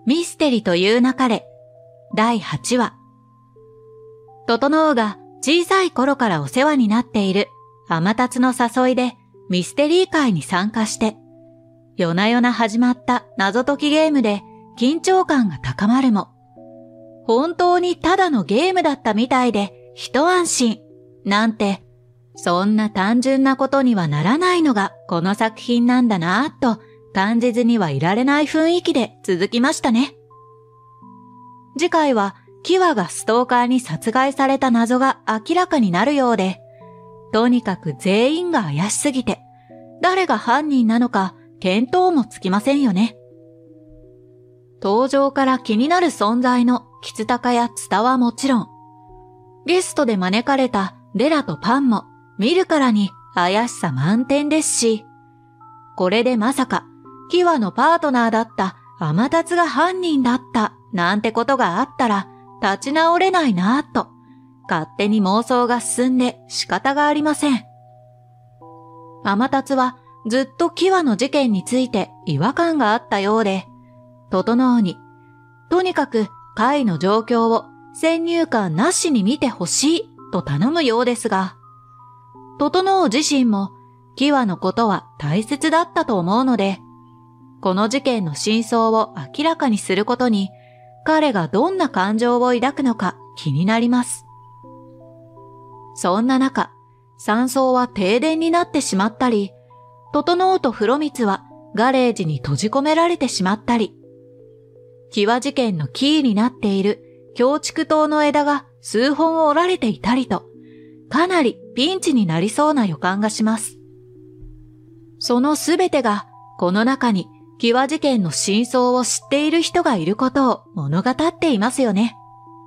ミステリという流れ第8話。整が小さい頃からお世話になっている天達の誘いでミステリー会に参加して、夜な夜な始まった謎解きゲームで緊張感が高まるも、本当にただのゲームだったみたいで一安心なんて、そんな単純なことにはならないのがこの作品なんだなぁと感じずにはいられない雰囲気で続きましたね。次回はキワがストーカーに殺害された謎が明らかになるようで、とにかく全員が怪しすぎて、誰が犯人なのか見当もつきませんよね。登場から気になる存在のキツタカやツタはもちろん、ゲストで招かれたデラとパンも見るからに怪しさ満点ですし、これでまさかキワのパートナーだった天達が犯人だったなんてことがあったら立ち直れないなぁと勝手に妄想が進んで仕方がありません。天達はずっとキワの事件について違和感があったようで、整にとにかく会の状況を先入観なしに見てほしいと頼むようですが、整自身もキワのことは大切だったと思うので、この事件の真相を明らかにすることに彼がどんな感情を抱くのか気になります。そんな中、山荘は停電になってしまったり、整と風呂光はガレージに閉じ込められてしまったり、キワ事件のキーになっている京畜島の枝が数本折られていたりと、かなりピンチになりそうな予感がします。そのすべてがこの中にキワ事件の真相を知っている人がいることを物語っていますよね。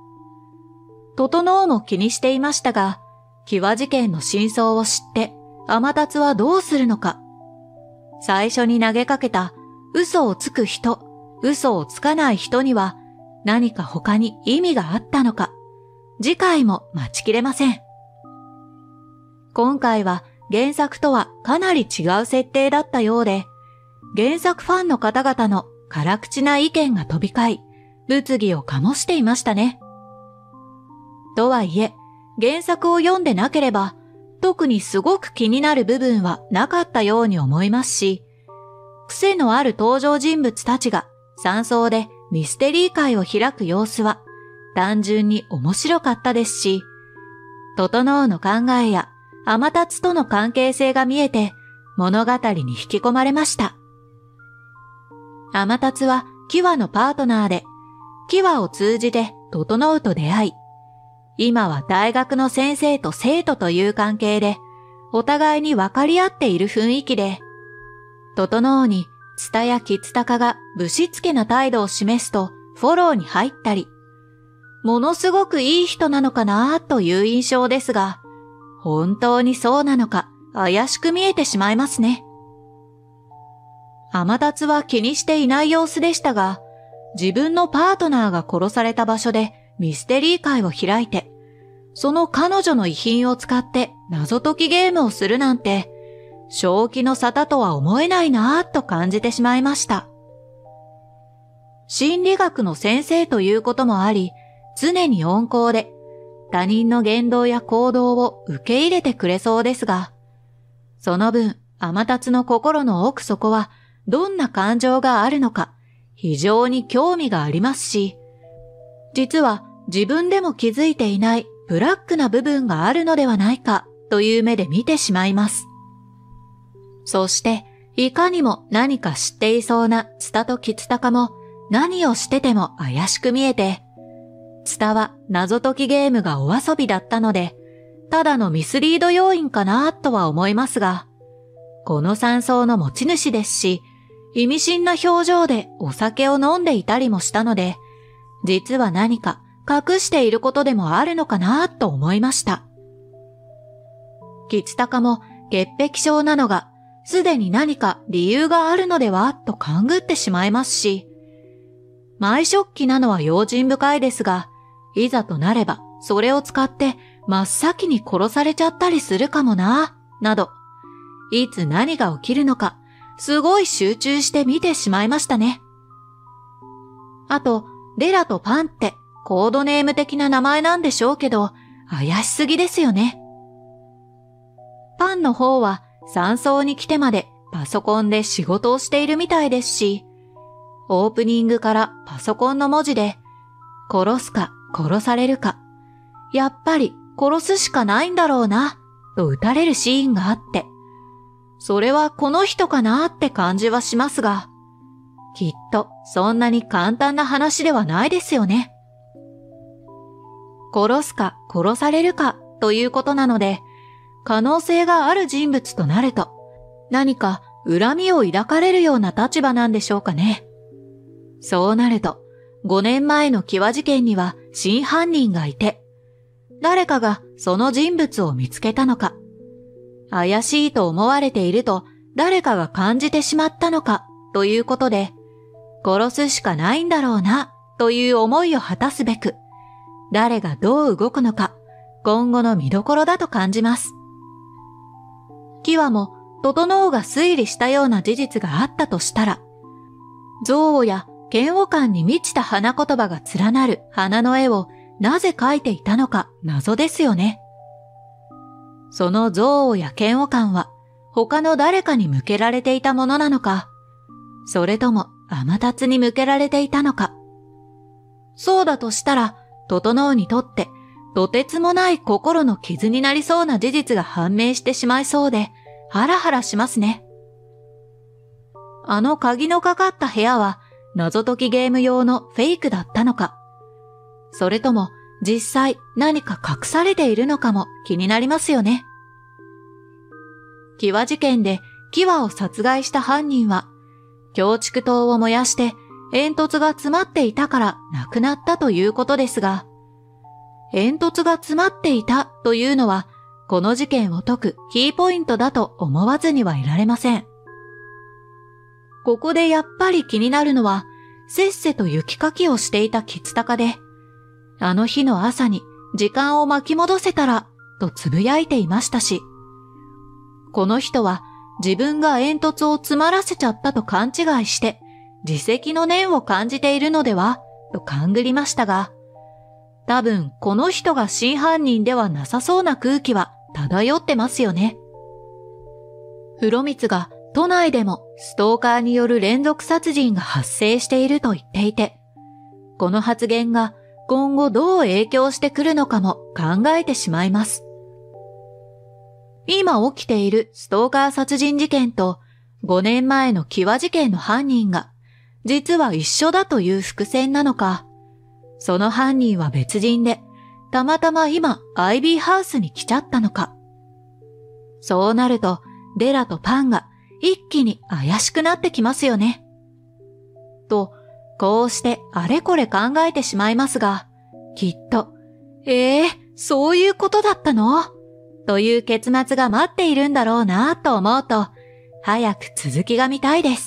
整も気にしていましたが、キワ事件の真相を知って天達はどうするのか。最初に投げかけた嘘をつく人、嘘をつかない人には何か他に意味があったのか。次回も待ちきれません。今回は原作とはかなり違う設定だったようで、原作ファンの方々の辛口な意見が飛び交い、物議を醸していましたね。とはいえ、原作を読んでなければ、特にすごく気になる部分はなかったように思いますし、癖のある登場人物たちが山荘でミステリー会を開く様子は単純に面白かったですし、整の考えや天達との関係性が見えて物語に引き込まれました。天達はキワのパートナーで、キワを通じて整と出会い、今は大学の先生と生徒という関係で、お互いに分かり合っている雰囲気で、整にツタやキツタカがぶしつけな態度を示すとフォローに入ったり、ものすごくいい人なのかなという印象ですが、本当にそうなのか怪しく見えてしまいますね。天達は気にしていない様子でしたが、自分のパートナーが殺された場所でミステリー会を開いて、その彼女の遺品を使って謎解きゲームをするなんて、正気の沙汰とは思えないなぁと感じてしまいました。心理学の先生ということもあり、常に温厚で、他人の言動や行動を受け入れてくれそうですが、その分、天達の心の奥底はどんな感情があるのか、非常に興味がありますし、実は自分でも気づいていないブラックな部分があるのではないかという目で見てしまいます。そして、いかにも何か知っていそうなツタとキツタカも何をしてても怪しく見えて、ツタは謎解きゲームがお遊びだったので、ただのミスリード要因かなとは思いますが、この山荘の持ち主ですし、意味深な表情でお酒を飲んでいたりもしたので、実は何か隠していることでもあるのかなと思いました。キツタカも潔癖症なのが、すでに何か理由があるのではと勘ぐってしまいますし、埋食器なのは用心深いですが、いざとなればそれを使って真っ先に殺されちゃったりするかもな、など、いつ何が起きるのか、すごい集中して見てしまいましたね。 あと、デラとパンってコードネーム的な名前なんでしょうけど、怪しすぎですよね。パンの方は山荘に来てまでパソコンで仕事をしているみたいですし、オープニングからパソコンの文字で、殺すか殺されるか、やっぱり殺すしかないんだろうな、と撃たれるシーンがあって、それはこの人かなって感じはしますが、きっとそんなに簡単な話ではないですよね。殺すか殺されるかということなので、可能性がある人物となると、何か恨みを抱かれるような立場なんでしょうかね。そうなると、5年前のキワ事件には真犯人がいて、誰かがその人物を見つけたのか、怪しいと思われていると誰かが感じてしまったのかということで、殺すしかないんだろうなという思いを果たすべく、誰がどう動くのか、今後の見どころだと感じます。キワも整が推理したような事実があったとしたら、憎悪や嫌悪感に満ちた花言葉が連なる花の絵をなぜ描いていたのか謎ですよね。その憎悪や嫌悪感は他の誰かに向けられていたものなのか、それとも天達に向けられていたのか。そうだとしたら、整にとってとてつもない心の傷になりそうな事実が判明してしまいそうで、ハラハラしますね。あの鍵のかかった部屋は謎解きゲーム用のフェイクだったのか、それとも実際何か隠されているのかも気になりますよね。キワ事件でキワを殺害した犯人は、キ竹刀を燃やして煙突が詰まっていたから亡くなったということですが、煙突が詰まっていたというのは、この事件を解くキーポイントだと思わずにはいられません。ここでやっぱり気になるのは、せっせと雪かきをしていた吉高で、あの日の朝に時間を巻き戻せたら、とつぶやいていましたし、この人は自分が煙突を詰まらせちゃったと勘違いして、自責の念を感じているのでは、と勘ぐりましたが、多分この人が真犯人ではなさそうな空気は漂ってますよね。風呂光が都内でもストーカーによる連続殺人が発生していると言っていて、この発言が今後どう影響してくるのかも考えてしまいます。今起きているストーカー殺人事件と5年前のキワ事件の犯人が実は一緒だという伏線なのか、その犯人は別人でたまたま今アイビーハウスに来ちゃったのか。そうなるとデラとパンが一気に怪しくなってきますよね。と、こうしてあれこれ考えてしまいますが、きっと、そういうことだったの？という結末が待っているんだろうなと思うと、早く続きが見たいです。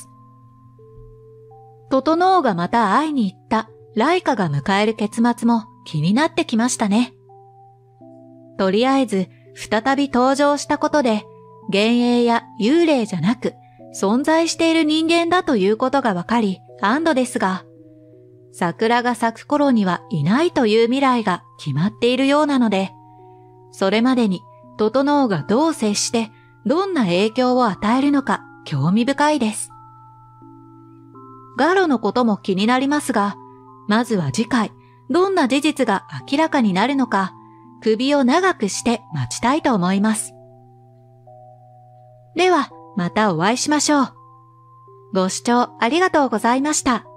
整がまた会いに行ったライカが迎える結末も気になってきましたね。とりあえず再び登場したことで、幻影や幽霊じゃなく存在している人間だということがわかり安堵ですが、桜が咲く頃にはいないという未来が決まっているようなので、それまでに整がどう接してどんな影響を与えるのか興味深いです。ガロのことも気になりますが、まずは次回どんな事実が明らかになるのか、首を長くして待ちたいと思います。ではまたお会いしましょう。ご視聴ありがとうございました。